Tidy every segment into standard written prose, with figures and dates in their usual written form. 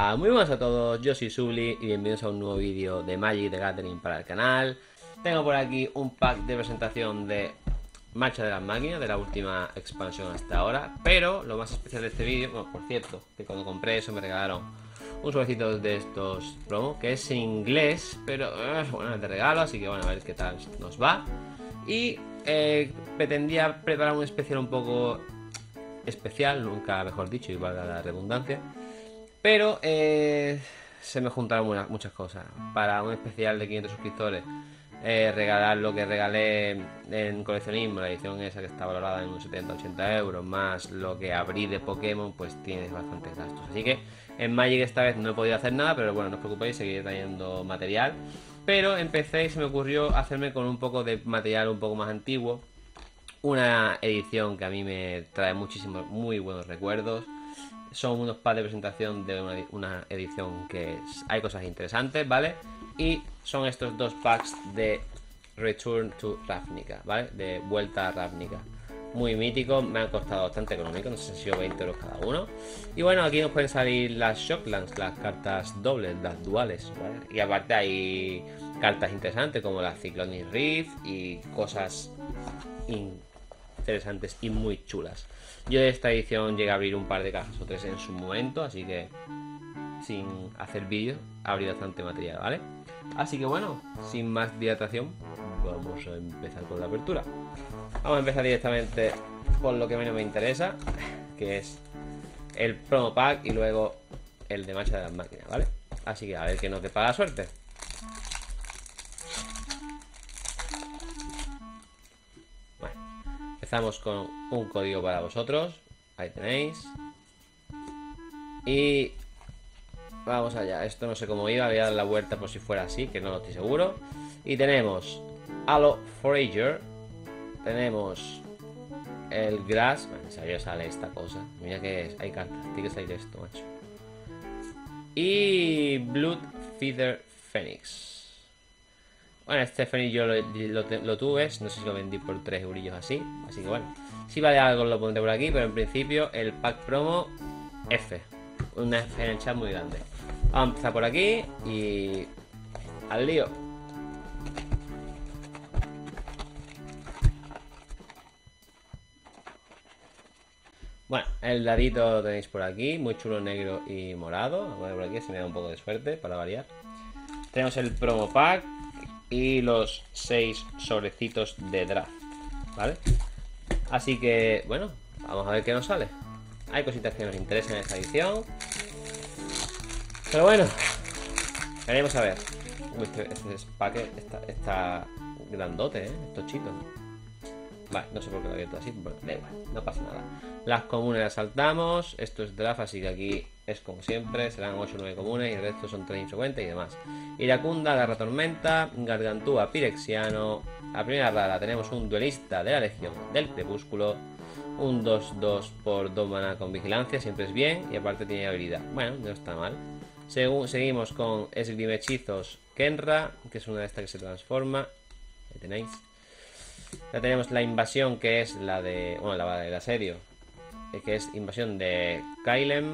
Muy buenas a todos, yo soy Subli y bienvenidos a un nuevo vídeo de Magic the Gathering para el canal. Tengo por aquí un pack de presentación de Marcha de las Máquinas, de la última expansión hasta ahora. Pero lo más especial de este vídeo, bueno, por cierto, que cuando compré eso me regalaron un sobrecito de estos promo, que es en inglés, pero bueno, es de regalo, así que bueno, a ver qué tal nos va. Y pretendía preparar un especial un poco especial, nunca mejor dicho, y valga la redundancia. Pero se me juntaron muchas cosas. Para un especial de 500 suscriptores, regalar lo que regalé en coleccionismo, la edición esa que está valorada en unos 70-80 euros, más lo que abrí de Pokémon, pues tienes bastantes gastos. Así que en Magic esta vez no he podido hacer nada, pero bueno, no os preocupéis, seguiré trayendo material. Pero empecé y se me ocurrió hacerme con un poco de material un poco más antiguo. Una edición que a mí me trae muchísimos, muy buenos recuerdos. Son unos packs de presentación de una edición que hay cosas interesantes, ¿vale? Y son estos dos packs de Return to Ravnica, ¿vale? De vuelta a Ravnica. Muy míticos, me han costado bastante económico, no sé si han sido 20 euros cada uno. Y bueno, aquí nos pueden salir las Shocklands, las cartas dobles, las duales, ¿vale? Y aparte hay cartas interesantes como la Cyclonic Rift y cosas interesantes y muy chulas. Yo de esta edición llegué a abrir un par de cajas o tres en su momento, así que sin hacer vídeos abrí bastante material, ¿vale? Así que bueno, sin más dilatación, vamos a empezar con la apertura. Vamos a empezar directamente por lo que menos me interesa, que es el promo pack y luego el de Marcha de las Máquinas, ¿vale? Así que a ver qué nos depara la suerte. Empezamos con un código para vosotros. Ahí tenéis. Y vamos allá. Esto no sé cómo iba. Voy a dar la vuelta por si fuera así, que no lo estoy seguro. Y tenemos Halo Forager. Tenemos el Grass. Bueno, en serio sale esta cosa. Mira que es. Hay cartas. Tiene que salir esto, macho. Y Blood Feather Phoenix. Bueno, este Fénix yo lo tuve, no sé si lo vendí por 3 eurillos así. Así que bueno, si vale algo lo pondré por aquí, pero en principio el pack promo F. Una F en el chat muy grande. Vamos a empezar por aquí y al lío. Bueno, el dadito lo tenéis por aquí, muy chulo, negro y morado. Vamos a ver por aquí si me da un poco de suerte para variar. Tenemos el promo pack y los 6 sobrecitos de draft, ¿vale? Así que, bueno, vamos a ver qué nos sale. Hay cositas que nos interesan en esta edición, pero bueno, veremos a ver. Uy, este paquete está grandote, Estos chitos. Vale, no sé por qué lo he abierto así, pero da igual, no pasa nada. Las comunes las saltamos. Esto es draft, así que aquí es como siempre. Serán 8 o 9 comunes y el resto son 3 infrecuentes y demás. Iracunda, Garra Tormenta, Gargantúa, Pirexiano. La primera rara tenemos un duelista de la Legión del Crepúsculo. Un 2-2 por 2 mana con vigilancia, siempre es bien. Y aparte tiene habilidad. Bueno, no está mal. Seguimos con Esgrime Hechizos Kenra, que es una de estas que se transforma. Ahí tenéis. Ya tenemos la invasión, que es la de... Bueno, la del asedio, que es invasión de Kailem.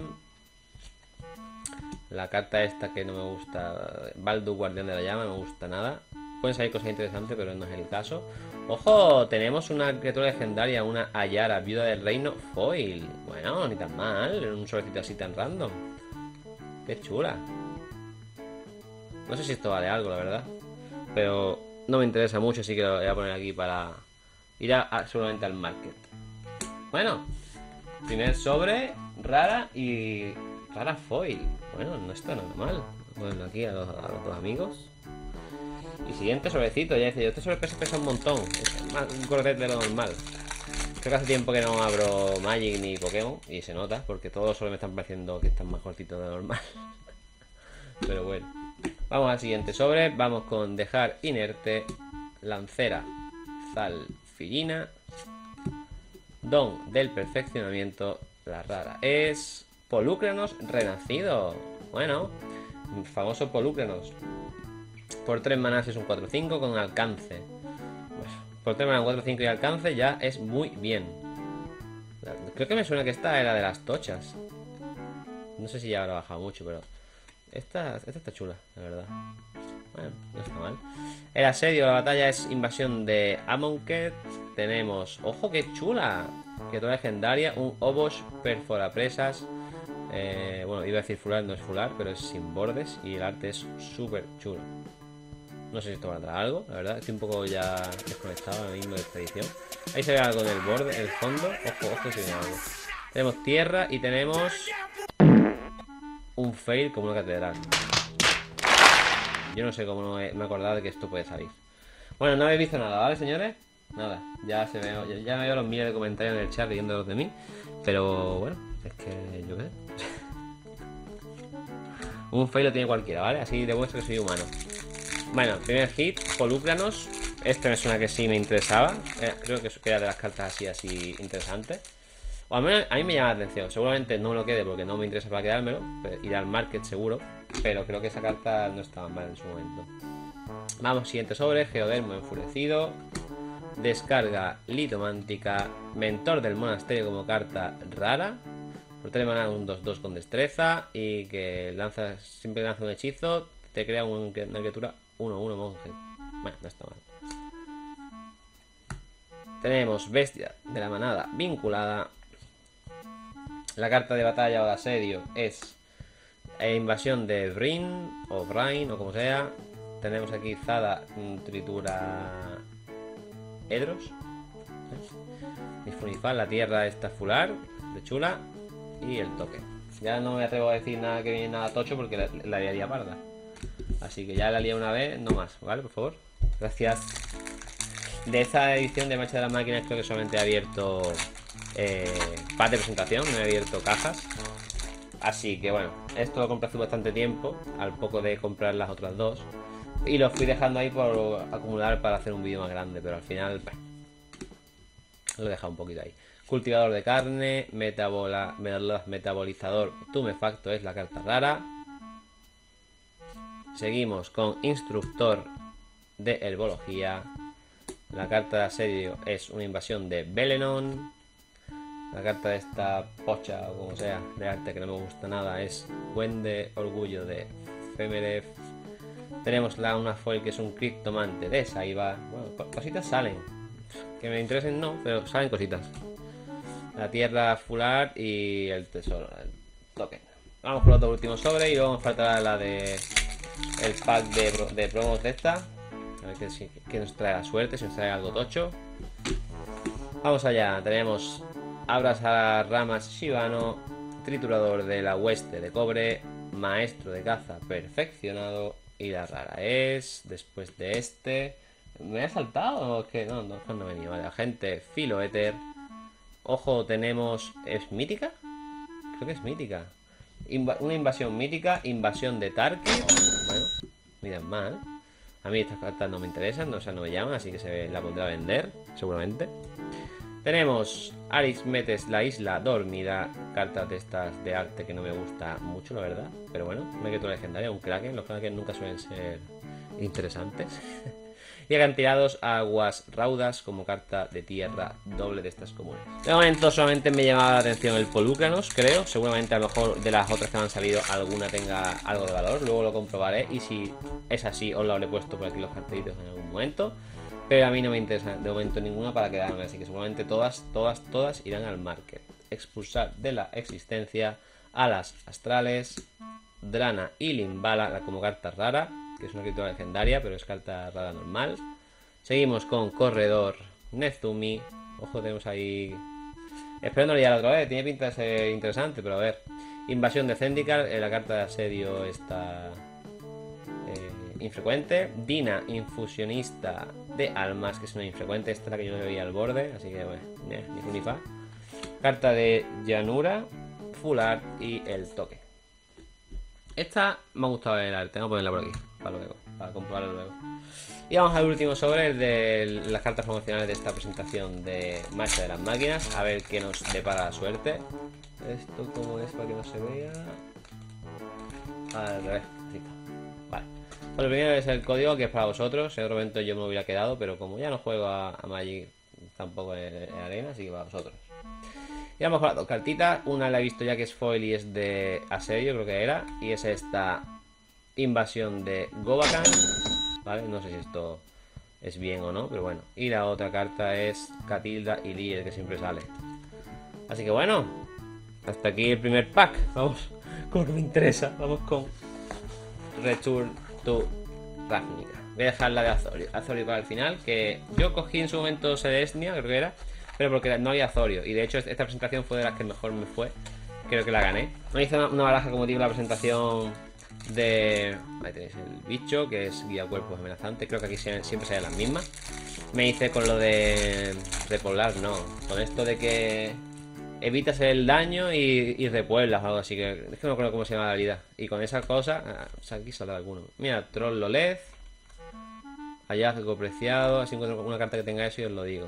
La carta esta que no me gusta, Baldu, Guardián de la Llama, no me gusta nada. Pueden salir cosas interesantes, pero no es el caso. ¡Ojo! Tenemos una criatura legendaria, una Ayara, viuda del reino, foil. Bueno, ni tan mal, en un sobrecito así tan random. ¡Qué chula! No sé si esto vale algo, la verdad, pero no me interesa mucho, así que lo voy a poner aquí para ir seguramente al market. Bueno, primer sobre, rara y rara foil. Bueno, no está nada mal. Bueno, aquí a los dos amigos. Y siguiente sobrecito, ya dice yo, este sobre pesa un montón. Es más, un cortet de lo normal. Creo que hace tiempo que no abro Magic ni Pokémon y se nota, porque todos solo me están pareciendo que están más cortitos de lo normal. Pero bueno. Vamos al siguiente sobre. Vamos con dejar inerte, Lancera Zalfirina, Don del perfeccionamiento. La rara es Polúcranos renacido. Bueno, famoso Polúcranos. Por 3 manas es un 4-5 con alcance. Por 3 manas 4-5 y alcance ya es muy bien. Creo que me suena que esta era de las tochas. No sé si ya habrá bajado mucho, pero Esta está chula, la verdad. Bueno, no está mal. El asedio, la batalla es invasión de Amonkhet. Tenemos... ¡Ojo, qué chula! Criatura legendaria, un Obosh perforapresas. Bueno, iba a decir fular, no es fular, pero es sin bordes. Y el arte es súper chulo. No sé si esto valdrá algo, la verdad. Estoy un poco ya desconectado ahora mismo de esta edición. Ahí se ve algo en el borde, en el fondo. Ojo, si viene algo. Tenemos tierra y tenemos... un fail como una catedral. Yo no sé cómo no me he acordado de que esto puede salir. Bueno, no habéis visto nada, ¿vale, señores? Nada, ya me veo los miles de comentarios en el chat riéndolos de mí. Pero bueno, es que yo qué sé. Un fail lo tiene cualquiera, ¿vale? Así demuestro que soy humano. Bueno, primer hit, Polúcranos. Este me suena que sí me interesaba. Creo que era de las cartas así interesantes. O al menos a mí me llama la atención. Seguramente no me lo quede porque no me interesa para quedármelo. Iré al market seguro. Pero creo que esa carta no estaba mal en su momento. Vamos, siguiente sobre. Geodermo enfurecido. Descarga litomántica. Mentor del monasterio como carta rara. Por 3 mana un 2-2 con destreza. Y que siempre que lanza un hechizo, te crea una criatura 1-1 monje. Bueno, no está mal. Tenemos bestia de la manada vinculada. La carta de batalla o de asedio es invasión de Brin o Brain o como sea. Tenemos aquí Zada, tritura Edros. Y Funifal, la tierra está fular, de chula. Y el toque. Ya no me atrevo a decir nada que viene nada tocho porque la liaría parda. Así que ya la lié una vez, no más, ¿vale? Por favor. Gracias. De esta edición de Marcha de las Máquinas creo que solamente he abierto pack de presentación, no he abierto cajas. Así que bueno, esto lo compré hace bastante tiempo, al poco de comprar las otras dos. Y lo fui dejando ahí por acumular para hacer un vídeo más grande, pero al final lo he dejado un poquito ahí. Cultivador de carne, metabolizador tumefacto es la carta rara. Seguimos con instructor de herbología. La carta de asedio es una invasión de Belenon. La carta de esta pocha o como sea de arte que no me gusta nada es Wende Orgullo de Femeref. Tenemos una foil que es un criptomante de Saiba. Bueno, cositas salen. Que me interesen no, pero salen cositas. La tierra fular y el tesoro, el token. Vamos por otro último sobre y luego nos faltará la de el pack de promos de esta. A ver que nos trae la suerte, si nos trae algo tocho. Vamos allá, tenemos Abras a ramas Shibano, triturador de la hueste de cobre, maestro de caza perfeccionado. Y la rara es, después de este... ¿Me he saltado? ¿O que no me he venido? Vale, agente filoéter. Ojo, tenemos... ¿Es mítica? Creo que es mítica. Una invasión mítica, invasión de Tarkir. Bueno, miran mal. A mí estas cartas no me interesan, o sea, no me llaman, así que la pondré a vender, seguramente. Tenemos Arismetes, la isla dormida. Cartas de estas de arte que no me gusta mucho, la verdad. Pero bueno, una criatura legendaria, un Kraken. Los Kraken nunca suelen ser interesantes. Y acantilados a aguas raudas como carta de tierra doble de estas comunes. De momento solamente me llamaba la atención el Polúcranos, creo. Seguramente a lo mejor de las otras que me han salido alguna tenga algo de valor. Luego lo comprobaré y si es así os lo habré puesto por aquí los cartelitos en algún momento. Pero a mí no me interesa de momento ninguna para quedarme, así que seguramente todas irán al market. Expulsar de la existencia alas astrales, Drana y Limbala como carta rara, que es una criatura legendaria, pero es carta rara normal. Seguimos con Corredor Nezumi. Ojo, tenemos ahí... Espero no liar otra vez, tiene pinta de ser interesante, pero a ver. Invasión de Zendikar, la carta de asedio está... infrecuente. Dina, infusionista de almas, que es una infrecuente. Esta es la que yo le veía al borde, así que bueno, ni fu ni fa. Carta de llanura, full art y el toque. Esta me ha gustado el arte, tengo que ponerla por aquí para luego, para comprobarlo luego. Y vamos al último sobre, el de las cartas promocionales de esta presentación de Marcha de las Máquinas. A ver qué nos depara la suerte. Esto como es para que no se vea. Al revés, así está. Vale. Bueno, lo primero es el código, que es para vosotros. En otro momento yo me lo hubiera quedado, pero como ya no juego a Magic tampoco en arena, así que para vosotros. Y vamos con las dos cartitas. Una la he visto ya que es foil y es de asedio, creo que era. Y es esta invasión de Gobakan, ¿vale? No sé si esto es bien o no, pero bueno. Y la otra carta es Catilda y Líder, que siempre sale. Así que bueno, hasta aquí el primer pack. Vamos con lo que me interesa. Vamos con Return to Ravnica. Voy a dejar la de Azorio. Azorio para el final, que yo cogí en su momento Sedesnia, creo que era, pero porque no había Azorio. Y de hecho esta presentación fue de las que mejor me fue. Creo que la gané. Me hice una baraja como digo la presentación de... Ahí tenéis el bicho, que es guía cuerpos amenazante. Creo que aquí siempre salen las mismas. Me hice con lo de repoblar, no. Con esto de que evitas el daño y repueblas o algo así. Que es que no recuerdo cómo se llama la habilidad. Y con esa cosa... o sea, aquí saldrá alguno. Mira, Troll Lolez. Hallazgo preciado. Así encuentro una carta que tenga eso y os lo digo.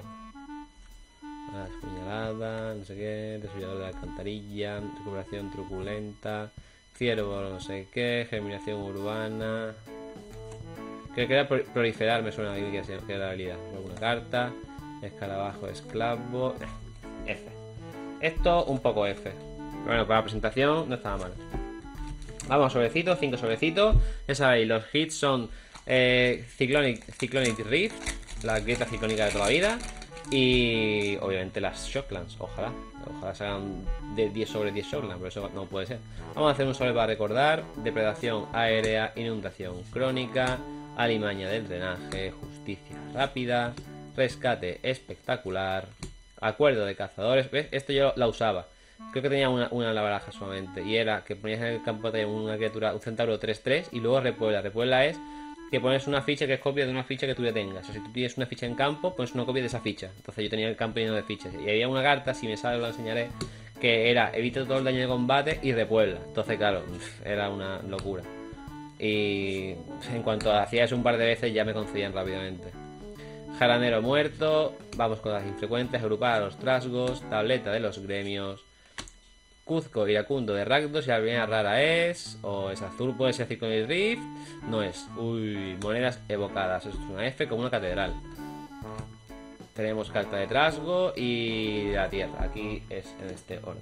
Puñalada, no sé qué, desollador de la alcantarilla, recuperación truculenta, ciervo, no sé qué, germinación urbana. Creo que era proliferar, me suena que era la habilidad. Alguna carta, escarabajo, esclavo. F. Esto un poco F. Bueno, para la presentación no estaba mal. Vamos, sobrecitos, 5 sobrecitos. Ya sabéis, los hits son Cyclonic Rift, la grieta ciclónica de toda la vida. Y obviamente las Shocklands, ojalá salgan de 10 sobre 10 Shocklands, pero eso no puede ser. Vamos a hacer un sobre para recordar: depredación aérea, inundación crónica, alimaña del drenaje, justicia rápida, rescate espectacular, acuerdo de cazadores. ¿Ves? Esto yo la usaba. Creo que tenía una en la baraja solamente. Y era que ponías en el campo de una criatura, un centauro 3-3 y luego repuebla. Repuebla es que pones una ficha que es copia de una ficha que tú ya tengas. O sea, si tú tienes una ficha en campo, pones una copia de esa ficha. Entonces yo tenía el campo lleno de fichas. Y había una carta, si me sale lo enseñaré, que era evita todo el daño de combate y repuebla. Entonces, claro, era una locura. Y en cuanto hacía eso un par de veces ya me concedían rápidamente. Jaranero muerto. Vamos con las infrecuentes. Agrupar a los trasgos. Tableta de los gremios. Cuzco iracundo de Rakdos. Y la primera rara es... o es azul, puede ser Cyclonic Rift. No es. Uy, monedas evocadas. Esto es una F como una catedral. Tenemos carta de trasgo y la tierra. Aquí es en este orden.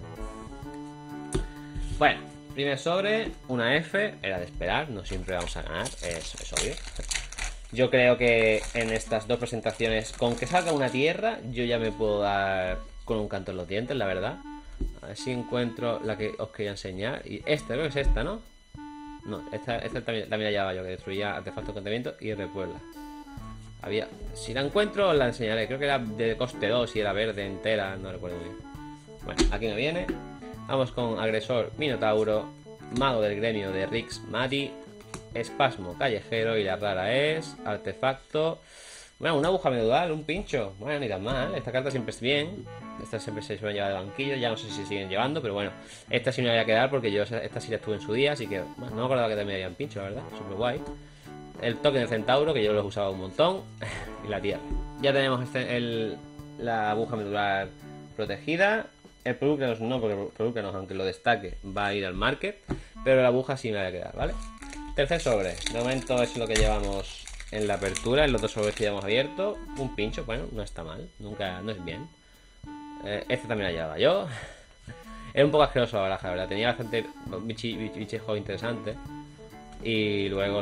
Bueno, primer sobre, una F. Era de esperar, no siempre vamos a ganar. Es obvio. Yo creo que en estas dos presentaciones, con que salga una tierra, yo ya me puedo dar con un canto en los dientes, la verdad. A ver si encuentro la que os quería enseñar. Y esta, creo que es esta, ¿no? No, esta también la llevaba yo, que destruía artefactos de encantamiento y repuebla. Había... Si la encuentro, os la enseñaré. Creo que era de coste 2 y era verde entera, no recuerdo muy bien. Bueno, aquí me viene. Vamos con agresor Minotauro, mago del gremio de Rix Mati, espasmo callejero y la rara es artefacto. Bueno, una aguja medular, un pincho. Bueno, ni tan mal. Esta carta siempre es bien. Esta siempre se suele llevar de banquillo. Ya no sé si se siguen llevando, pero bueno. Esta sí me la voy a quedar porque yo esta sí la estuve en su día. Así que bueno, no me acordaba que también habían pincho, la verdad. Súper guay. El token del centauro, que yo lo usaba un montón. Y la tierra. Ya tenemos la aguja medular protegida. El Pelúcanos no, porque el Pelúcanos, aunque lo destaque, va a ir al market. Pero la aguja sí me la voy a quedar, ¿vale? Tercer sobre. De momento es lo que llevamos en la apertura. En los dos sobres que ya hemos abierto. Un pincho, bueno, no está mal. Nunca, no es bien. Este también la llevaba yo. Era un poco asqueroso la baraja, la verdad. Tenía bastante bichejos interesantes. Y luego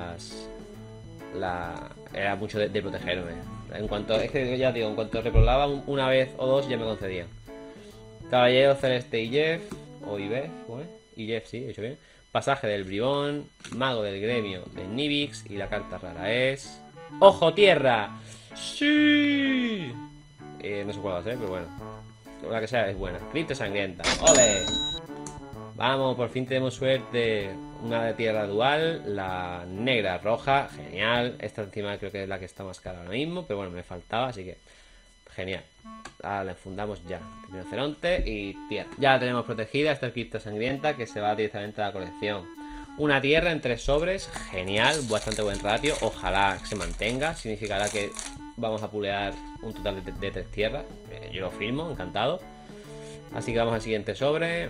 era mucho de protegerme. En cuanto, es que ya digo, en cuanto reprobaba una vez o dos ya me concedían. Caballero Celeste y Jeff. O Ibev, ¿cómo es? Y Jeff, sí, he hecho bien. Pasaje del Bribón. Mago del gremio de Nibix. Y la carta rara es... ¡Ojo Tierra! ¡Sí! No sé cuál va a ser, pero bueno. La que sea es buena. Cripta sangrienta. ¡Ole! Vamos, por fin tenemos suerte. Una de tierra dual, la negra roja, genial. Esta encima creo que es la que está más cara ahora mismo, pero bueno, me faltaba, así que genial. Ahora la enfundamos ya. Rinoceronte y tierra. Ya la tenemos protegida, esta cripta sangrienta que se va directamente a la colección. Una tierra en 3 sobres, genial, bastante buen ratio. Ojalá se mantenga, significará que vamos a pulear un total de 3 tierras. Yo lo firmo, encantado. Así que vamos al siguiente sobre.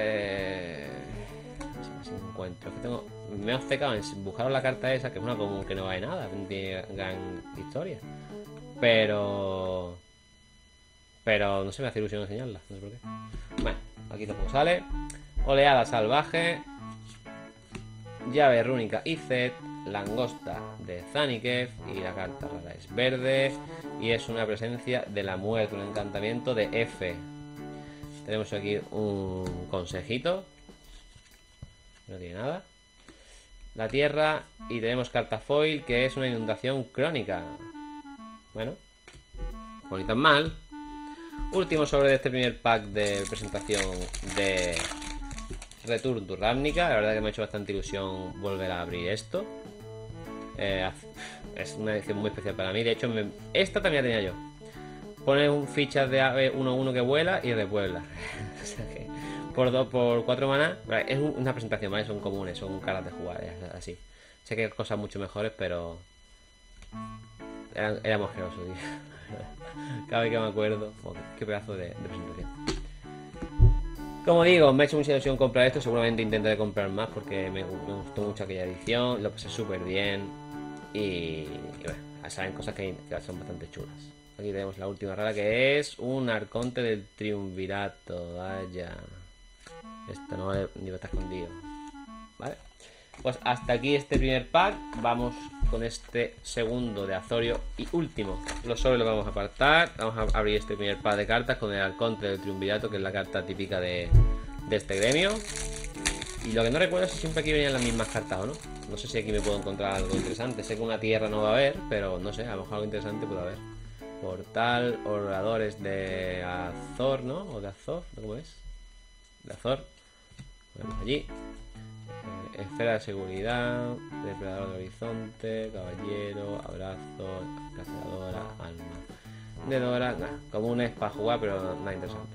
Si me encuentro. Es que me he obcecado en buscar la carta esa, que es una común que no vale nada, no tiene gran historia. Pero no se me hace ilusión enseñarla, no sé por qué. Bueno, aquí tampoco sale. Oleada salvaje. llave rúnica Izet, langosta de Zanikev y la carta rara es verde y es una presencia de la muerte, un encantamiento de F. Tenemos aquí un consejito, no tiene nada. La tierra y tenemos carta foil que es una inundación crónica. Bueno, ni tan mal. Último sobre de este primer pack de presentación de Return to Ravnica. La verdad que me ha hecho bastante ilusión volver a abrir esto. Es una edición muy especial para mí. De hecho, esta también la tenía yo. Pone fichas de ave 1-1 que vuela y repuebla. O sea que por 4 maná. Es una presentación, ¿vale? Son comunes, son caras de jugar, así. Sé que hay cosas mucho mejores, pero era mojeroso, tío. Cada vez que me acuerdo, qué pedazo de presentación. Como digo, me ha hecho mucha ilusión comprar esto. Seguramente intentaré comprar más porque me gustó mucho aquella edición. Lo pasé súper bien. Y bueno, saben cosas que son bastante chulas. Aquí tenemos la última rara que es un arconte del triunvirato. Vaya. Esto no vale, ni está escondido. Vale. Pues hasta aquí este primer pack. Vamos con este segundo de Azorio y último. Los sobres los vamos a apartar. Vamos a abrir este primer pack de cartas con el arconte del triunvirato, que es la carta típica de este gremio. Y lo que no recuerdo es si siempre aquí venían las mismas cartas o no. No sé si aquí me puedo encontrar algo interesante. Sé que una tierra no va a haber, pero no sé, a lo mejor algo interesante puede haber. Portal, oradores de Azor, ¿no? O de Azor, ¿cómo es? De Azor. Bueno, allí. Esfera de seguridad, depredador de horizonte, caballero, abrazo, cazadora, alma. De Dora, nada, comunes para jugar, pero nada interesante.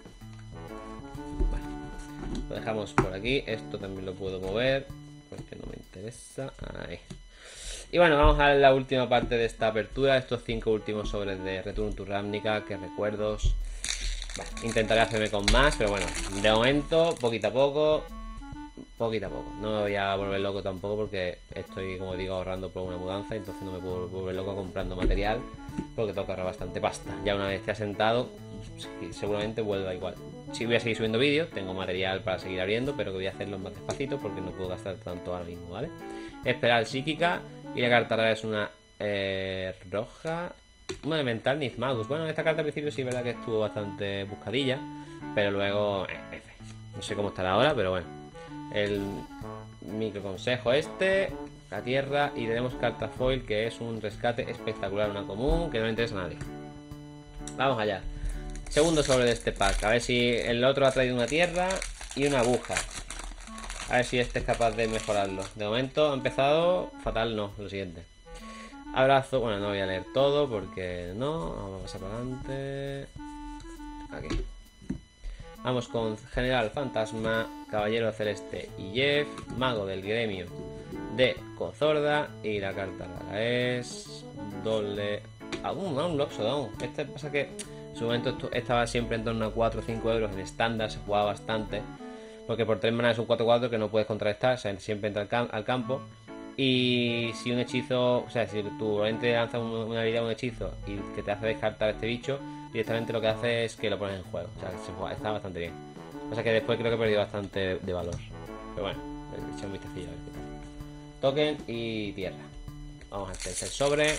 Vale. Lo dejamos por aquí. Esto también lo puedo mover porque no me interesa. Ahí. Y bueno, vamos a la última parte de esta apertura. Estos 5 últimos sobres de Return to Ravnica. Que recuerdos. Bueno, intentaré hacerme con más, pero bueno, de momento, poquito a poco. Poquito a poco. No me voy a volver loco tampoco porque estoy, como digo, ahorrando por una mudanza. Entonces no me puedo volver loco comprando material porque tengo que ahorrar bastante pasta. Ya una vez esté asentado, seguramente vuelva igual. Si voy a seguir subiendo vídeos, tengo material para seguir abriendo, pero que voy a hacerlo más despacito porque no puedo gastar tanto ahora mismo, ¿vale? Esperar psíquica y la carta rara es una roja. Un elemental Nizmagus. Bueno, esta carta al principio sí es verdad que estuvo bastante buscadilla, pero luego no sé cómo estará ahora, pero bueno. El micro consejo la tierra y tenemos carta foil que es un rescate espectacular, una común que no le interesa a nadie. Vamos allá. Segundo sobre de este pack. A ver si el otro ha traído una tierra y una aguja. A ver si este es capaz de mejorarlo. De momento ha empezado fatal, no, lo siguiente. Abrazo, bueno, no voy a leer todo porque no. Vamos a pasar para adelante. Aquí. Vamos con General Fantasma, Caballero Celeste y Jeff, Mago del Gremio de Cozorda y la carta rara es doble un Loxodon. Este pasa que en su momento estaba siempre en torno a 4 o 5 euros en estándar, se jugaba bastante porque por 3 manas es un 4-4 que no puedes contrarrestar, o sea, siempre entra al campo. Y si un hechizo, o sea, si tu oponente lanza una habilidad, un hechizo y que te hace descartar este bicho, directamente lo que hace es que lo pones en juego. O sea, está bastante bien. O sea que después creo que he perdido bastante de valor. Pero bueno, he hecho un vistacillo a ver qué tal. Token y tierra. Vamos al tercer sobre.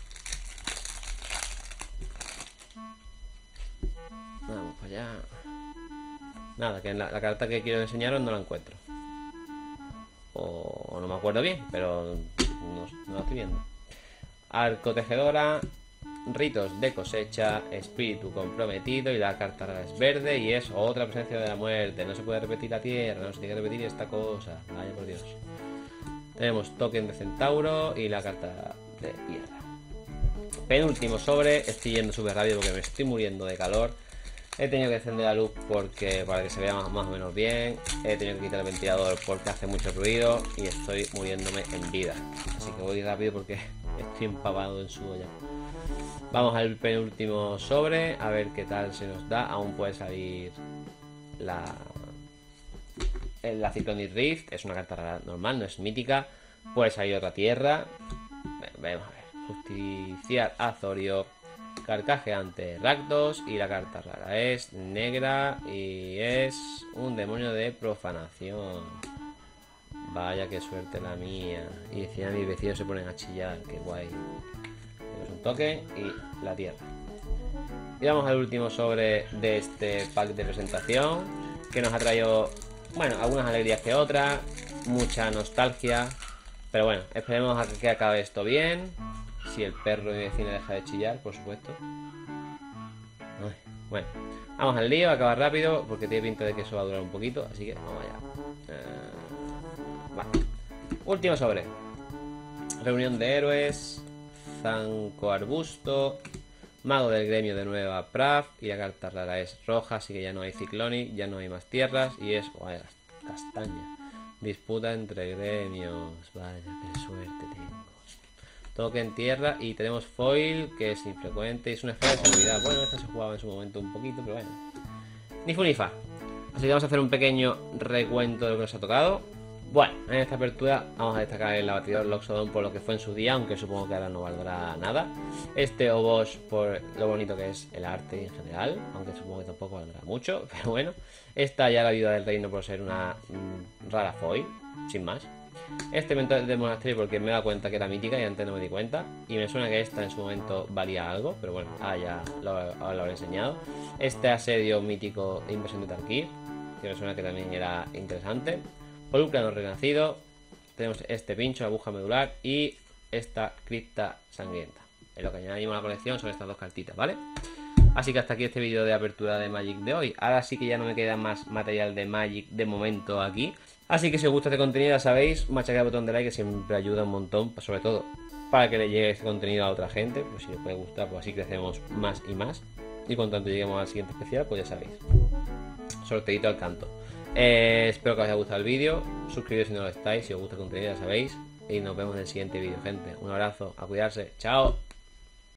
Vamos para allá. Nada, que la carta que quiero enseñaros no la encuentro. O no me acuerdo bien, pero no la estoy viendo. Arco tejedora, ritos de cosecha, espíritu comprometido y la carta rara es verde y es otra presencia de la muerte. No se puede repetir la tierra, no se tiene que repetir esta cosa. Vaya por Dios. Tenemos token de centauro y la carta de tierra. Penúltimo sobre, estoy yendo súper rápido porque me estoy muriendo de calor. He tenido que encender la luz porque para que se vea más o menos bien. He tenido que quitar el ventilador porque hace mucho ruido y estoy muriéndome en vida. Así que voy rápido porque estoy empapado en sudor ya. Vamos al penúltimo sobre, a ver qué tal se nos da. Aún puede salir la Cyclonic Rift. Es una carta rara normal, no es mítica. Puede salir otra tierra. Vamos a ver. Justiciar Azorio, Carcajeante Rakdos y la carta rara es negra y es un demonio de profanación. Vaya, qué suerte la mía. Y encima mis vecinos se ponen a chillar, qué guay. Tenemos un toque y la tierra. Y vamos al último sobre de este pack de presentación, que nos ha traído, bueno, algunas alegrías que otras, mucha nostalgia. Pero bueno, esperemos a que acabe esto bien. Si el perro de mi vecino deja de chillar, por supuesto. Ay, bueno, vamos al lío, acaba rápido, porque tiene pinta de que eso va a durar un poquito, así que vamos allá. Vale. Último sobre. Reunión de héroes. Zanco Arbusto. Mago del gremio de Nueva Prav. Y la carta rara es roja, así que ya no hay Ciclonic, ya no hay más tierras. Y es castaña. Disputa entre gremios. Vaya, qué suerte tengo. Toque en tierra y tenemos foil, que es infrecuente y es una esfera de seguridad. Bueno, esta se jugaba en su momento un poquito, pero bueno. Ni fu ni fa. Así que vamos a hacer un pequeño recuento de lo que nos ha tocado. Bueno, en esta apertura vamos a destacar el abatidor Loxodon por lo que fue en su día, aunque supongo que ahora no valdrá nada. Este Obosh por lo bonito que es el arte en general, aunque supongo que tampoco valdrá mucho, pero bueno. Esta ya la Viuda del Reino por ser una rara foil, sin más. Este mentor de monasterio porque me he dado cuenta que era mítica y antes no me di cuenta. Y me suena que esta en su momento valía algo, pero bueno, ya lo habré enseñado. Este asedio mítico de inversión de Tarkir, que me suena que también era interesante. Volcano renacido. Tenemos este pincho, aguja medular y esta cripta sangrienta. En lo que añadimos a la colección son estas dos cartitas, ¿vale? Así que hasta aquí este vídeo de apertura de Magic de hoy. Ahora sí que ya no me queda más material de Magic de momento aquí. Así que si os gusta este contenido, ya sabéis, machacad el botón de like que siempre ayuda un montón, sobre todo para que le llegue este contenido a otra gente. Pues si os puede gustar, pues así crecemos más y más. Y con tanto lleguemos al siguiente especial, pues ya sabéis. Sorteito al canto. Espero que os haya gustado el vídeo. Suscribiros si no lo estáis, si os gusta el contenido, ya sabéis. Y nos vemos en el siguiente vídeo, gente. Un abrazo, a cuidarse. Chao.